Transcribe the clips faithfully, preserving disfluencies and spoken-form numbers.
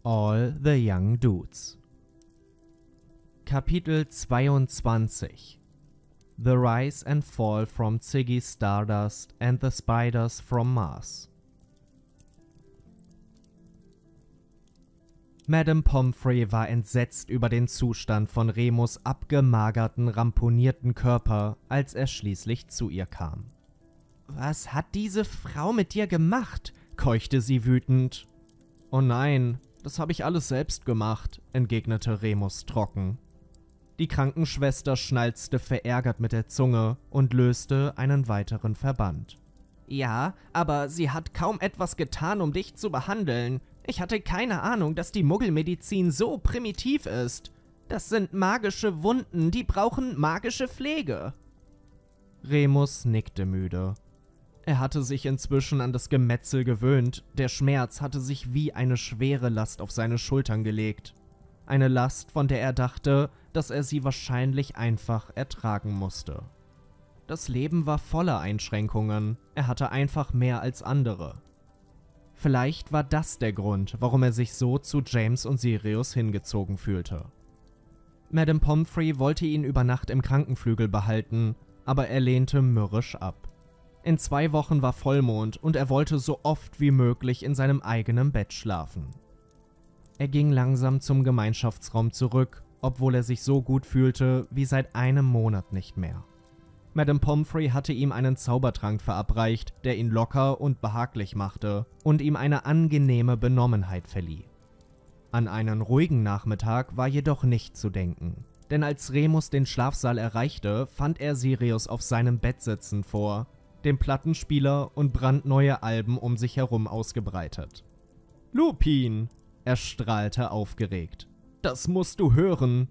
All the Young Dudes. Kapitel zweiundzwanzig. The Rise and Fall from Ziggy Stardust and the Spiders from Mars. Madame Pomfrey war entsetzt über den Zustand von Remus abgemagerten, ramponierten Körper, als er schließlich zu ihr kam. »Was hat diese Frau mit dir gemacht?« keuchte sie wütend. »Oh nein, das habe ich alles selbst gemacht«, entgegnete Remus trocken. Die Krankenschwester schnalzte verärgert mit der Zunge und löste einen weiteren Verband. »Ja, aber sie hat kaum etwas getan, um dich zu behandeln. Ich hatte keine Ahnung, dass die Muggelmedizin so primitiv ist. Das sind magische Wunden, die brauchen magische Pflege.« Remus nickte müde. Er hatte sich inzwischen an das Gemetzel gewöhnt, der Schmerz hatte sich wie eine schwere Last auf seine Schultern gelegt. Eine Last, von der er dachte, dass er sie wahrscheinlich einfach ertragen musste. Das Leben war voller Einschränkungen, er hatte einfach mehr als andere. Vielleicht war das der Grund, warum er sich so zu James und Sirius hingezogen fühlte. Madame Pomfrey wollte ihn über Nacht im Krankenflügel behalten, aber er lehnte mürrisch ab. In zwei Wochen war Vollmond und er wollte so oft wie möglich in seinem eigenen Bett schlafen. Er ging langsam zum Gemeinschaftsraum zurück, obwohl er sich so gut fühlte wie seit einem Monat nicht mehr. Madame Pomfrey hatte ihm einen Zaubertrank verabreicht, der ihn locker und behaglich machte und ihm eine angenehme Benommenheit verlieh. An einen ruhigen Nachmittag war jedoch nicht zu denken, denn als Remus den Schlafsaal erreichte, fand er Sirius auf seinem Bett sitzend vor, dem Plattenspieler und brandneue Alben um sich herum ausgebreitet. »Lupin!« Er strahlte aufgeregt. »Das musst du hören!«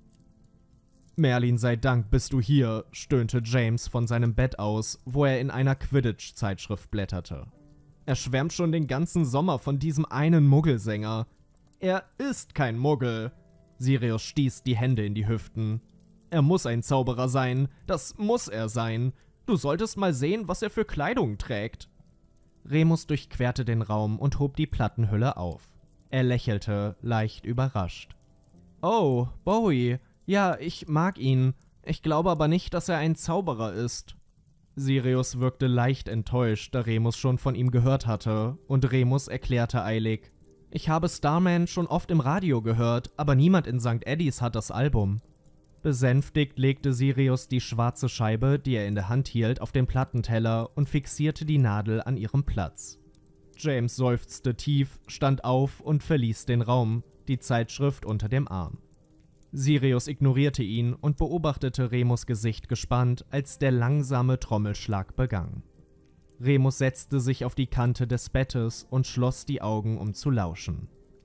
»Merlin sei Dank bist du hier«, stöhnte James von seinem Bett aus, wo er in einer Quidditch-Zeitschrift blätterte. »Er schwärmt schon den ganzen Sommer von diesem einen Muggelsänger. Er ist kein Muggel!« Sirius stieß die Hände in die Hüften. »Er muss ein Zauberer sein, das muss er sein. Du solltest mal sehen, was er für Kleidung trägt.« Remus durchquerte den Raum und hob die Plattenhülle auf. Er lächelte, leicht überrascht. »Oh, Bowie, ja, ich mag ihn. Ich glaube aber nicht, dass er ein Zauberer ist.« Sirius wirkte leicht enttäuscht, da Remus schon von ihm gehört hatte, und Remus erklärte eilig: »Ich habe Starman schon oft im Radio gehört, aber niemand in Sankt Eddies hat das Album.« Besänftigt legte Sirius die schwarze Scheibe, die er in der Hand hielt, auf den Plattenteller und fixierte die Nadel an ihrem Platz. James seufzte tief, stand auf und verließ den Raum, die Zeitschrift unter dem Arm. Sirius ignorierte ihn und beobachtete Remus' Gesicht gespannt, als der langsame Trommelschlag begann. Remus setzte sich auf die Kante des Bettes und schloss die Augen, um zu lauschen.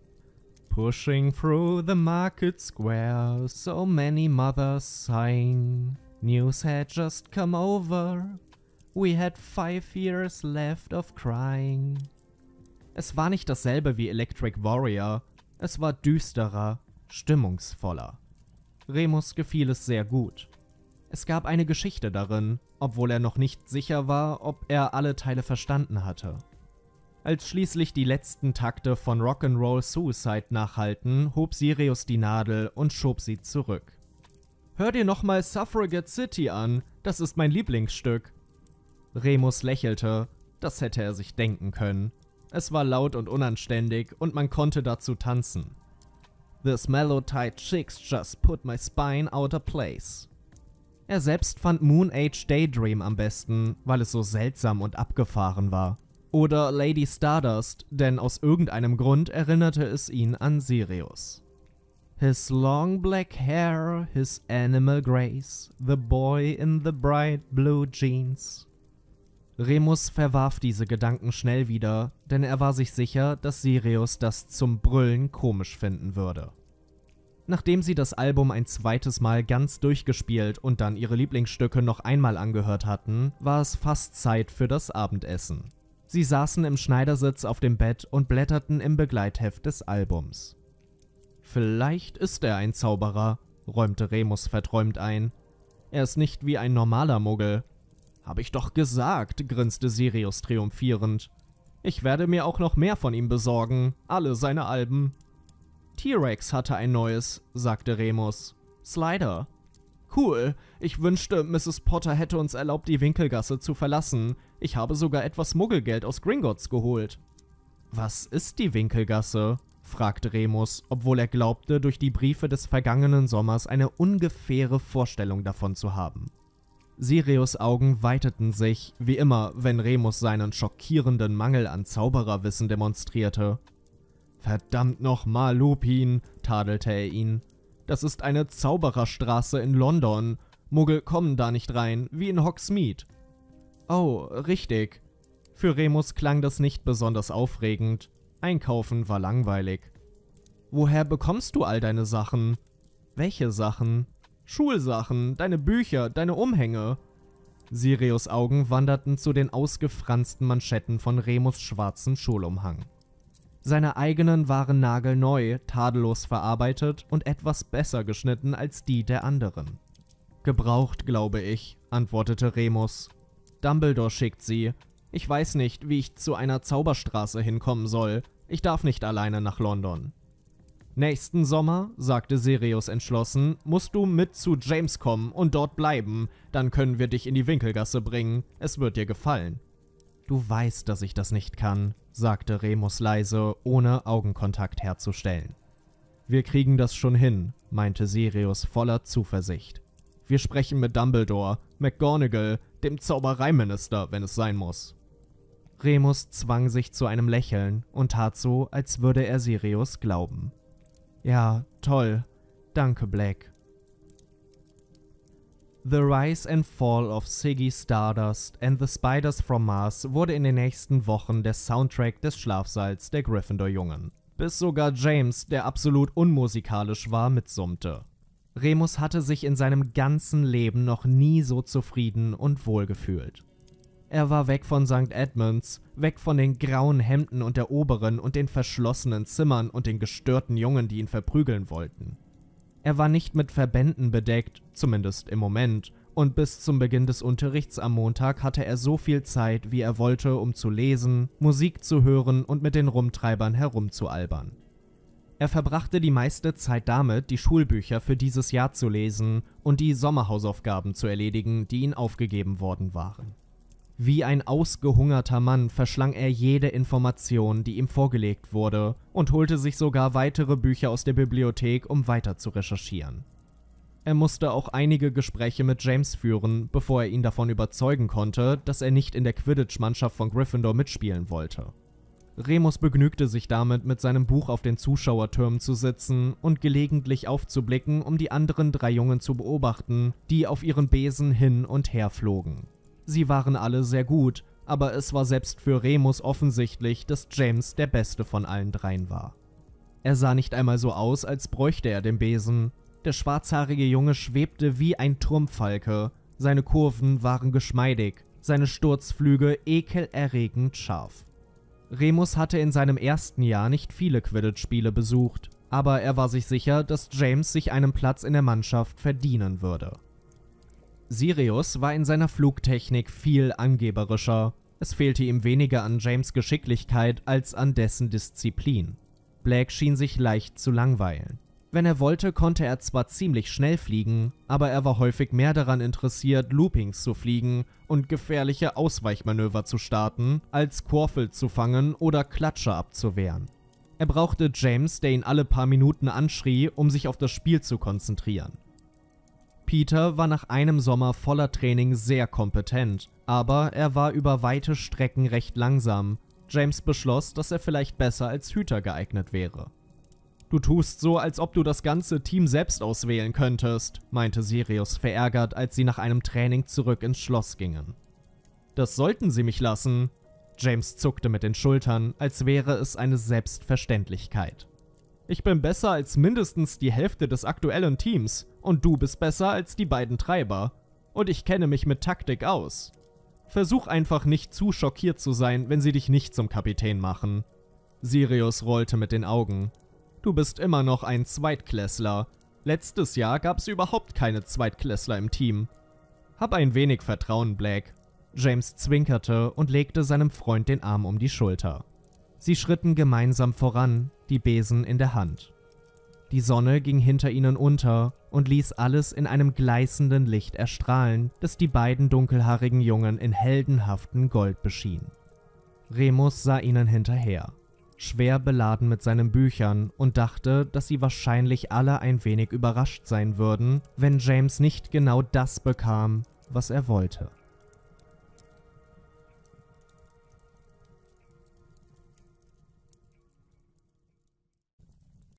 Pushing through the market square, so many mothers sighing. News had just come over. We had five years left of crying. Es war nicht dasselbe wie Electric Warrior, es war düsterer, stimmungsvoller. Remus gefiel es sehr gut. Es gab eine Geschichte darin, obwohl er noch nicht sicher war, ob er alle Teile verstanden hatte. Als schließlich die letzten Takte von Rock'n'Roll Suicide nachhallten, hob Sirius die Nadel und schob sie zurück. »Hör dir nochmal Suffragette City an, das ist mein Lieblingsstück.« Remus lächelte, das hätte er sich denken können. Es war laut und unanständig und man konnte dazu tanzen. »This mellow-tight chicks just put my spine out of place.« Er selbst fand Moon Age Daydream am besten, weil es so seltsam und abgefahren war. Oder Lady Stardust, denn aus irgendeinem Grund erinnerte es ihn an Sirius. His long black hair, his animal grace, the boy in the bright blue jeans. Remus verwarf diese Gedanken schnell wieder, denn er war sich sicher, dass Sirius das zum Brüllen komisch finden würde. Nachdem sie das Album ein zweites Mal ganz durchgespielt und dann ihre Lieblingsstücke noch einmal angehört hatten, war es fast Zeit für das Abendessen. Sie saßen im Schneidersitz auf dem Bett und blätterten im Begleitheft des Albums. »Vielleicht ist er ein Zauberer«, räumte Remus verträumt ein. »Er ist nicht wie ein normaler Muggel.« »Hab ich doch gesagt«, grinste Sirius triumphierend. »Ich werde mir auch noch mehr von ihm besorgen, alle seine Alben.« T-Rex hatte ein neues, sagte Remus. Slider. Cool. Ich wünschte, Misses Potter hätte uns erlaubt, die Winkelgasse zu verlassen. Ich habe sogar etwas Muggelgeld aus Gringotts geholt. Was ist die Winkelgasse? Fragte Remus, obwohl er glaubte, durch die Briefe des vergangenen Sommers eine ungefähre Vorstellung davon zu haben. Sirius' Augen weiteten sich, wie immer, wenn Remus seinen schockierenden Mangel an Zaubererwissen demonstrierte. »Verdammt nochmal, Lupin«, tadelte er ihn. »Das ist eine Zaubererstraße in London. Muggel kommen da nicht rein, wie in Hogsmeade.« »Oh, richtig.« Für Remus klang das nicht besonders aufregend. Einkaufen war langweilig. »Woher bekommst du all deine Sachen?« »Welche Sachen?« »Schulsachen, deine Bücher, deine Umhänge.« Sirius' Augen wanderten zu den ausgefransten Manschetten von Remus' schwarzem Schulumhang. Seine eigenen waren nagelneu, tadellos verarbeitet und etwas besser geschnitten als die der anderen. »Gebraucht, glaube ich«, antwortete Remus. »Dumbledore schickt sie. Ich weiß nicht, wie ich zu einer Zauberstraße hinkommen soll. Ich darf nicht alleine nach London.« »Nächsten Sommer«, sagte Sirius entschlossen, »musst du mit zu James kommen und dort bleiben. Dann können wir dich in die Winkelgasse bringen. Es wird dir gefallen.« »Du weißt, dass ich das nicht kann«, sagte Remus leise, ohne Augenkontakt herzustellen. »Wir kriegen das schon hin«, meinte Sirius voller Zuversicht. »Wir sprechen mit Dumbledore, McGonagall, dem Zaubereiminister, wenn es sein muss.« Remus zwang sich zu einem Lächeln und tat so, als würde er Sirius glauben. »Ja, toll. Danke, Black.« The Rise and Fall of Ziggy Stardust and the Spiders from Mars wurde in den nächsten Wochen der Soundtrack des Schlafsaals der Gryffindor-Jungen. Bis sogar James, der absolut unmusikalisch war, mitsummte. Remus hatte sich in seinem ganzen Leben noch nie so zufrieden und wohl gefühlt. Er war weg von Sankt Edmunds, weg von den grauen Hemden und der Oberen und den verschlossenen Zimmern und den gestörten Jungen, die ihn verprügeln wollten. Er war nicht mit Verbänden bedeckt, zumindest im Moment, und bis zum Beginn des Unterrichts am Montag hatte er so viel Zeit, wie er wollte, um zu lesen, Musik zu hören und mit den Rumtreibern herumzualbern. Er verbrachte die meiste Zeit damit, die Schulbücher für dieses Jahr zu lesen und die Sommerhausaufgaben zu erledigen, die ihm aufgegeben worden waren. Wie ein ausgehungerter Mann verschlang er jede Information, die ihm vorgelegt wurde, und holte sich sogar weitere Bücher aus der Bibliothek, um weiter zu recherchieren. Er musste auch einige Gespräche mit James führen, bevor er ihn davon überzeugen konnte, dass er nicht in der Quidditch-Mannschaft von Gryffindor mitspielen wollte. Remus begnügte sich damit, mit seinem Buch auf den Zuschauertürmen zu sitzen und gelegentlich aufzublicken, um die anderen drei Jungen zu beobachten, die auf ihren Besen hin und her flogen. Sie waren alle sehr gut, aber es war selbst für Remus offensichtlich, dass James der Beste von allen dreien war. Er sah nicht einmal so aus, als bräuchte er den Besen. Der schwarzhaarige Junge schwebte wie ein Turmfalke, seine Kurven waren geschmeidig, seine Sturzflüge ekelerregend scharf. Remus hatte in seinem ersten Jahr nicht viele Quidditch-Spiele besucht, aber er war sich sicher, dass James sich einen Platz in der Mannschaft verdienen würde. Sirius war in seiner Flugtechnik viel angeberischer. Es fehlte ihm weniger an James' Geschicklichkeit als an dessen Disziplin. Black schien sich leicht zu langweilen. Wenn er wollte, konnte er zwar ziemlich schnell fliegen, aber er war häufig mehr daran interessiert, Loopings zu fliegen und gefährliche Ausweichmanöver zu starten, als Quirrell zu fangen oder Klatscher abzuwehren. Er brauchte James, der ihn alle paar Minuten anschrie, um sich auf das Spiel zu konzentrieren. Peter war nach einem Sommer voller Training sehr kompetent, aber er war über weite Strecken recht langsam. James beschloss, dass er vielleicht besser als Hüter geeignet wäre. »Du tust so, als ob du das ganze Team selbst auswählen könntest«, meinte Sirius verärgert, als sie nach einem Training zurück ins Schloss gingen. »Das sollten sie mich lassen.« James zuckte mit den Schultern, als wäre es eine Selbstverständlichkeit. »Ich bin besser als mindestens die Hälfte des aktuellen Teams und du bist besser als die beiden Treiber. Und ich kenne mich mit Taktik aus. Versuch einfach nicht zu schockiert zu sein, wenn sie dich nicht zum Kapitän machen.« Sirius rollte mit den Augen. »Du bist immer noch ein Zweitklässler. Letztes Jahr gab es überhaupt keine Zweitklässler im Team. Hab ein wenig Vertrauen, Black.« James zwinkerte und legte seinem Freund den Arm um die Schulter. Sie schritten gemeinsam voran, die Besen in der Hand. Die Sonne ging hinter ihnen unter und ließ alles in einem gleißenden Licht erstrahlen, das die beiden dunkelhaarigen Jungen in heldenhaftem Gold beschien. Remus sah ihnen hinterher, schwer beladen mit seinen Büchern, und dachte, dass sie wahrscheinlich alle ein wenig überrascht sein würden, wenn James nicht genau das bekam, was er wollte.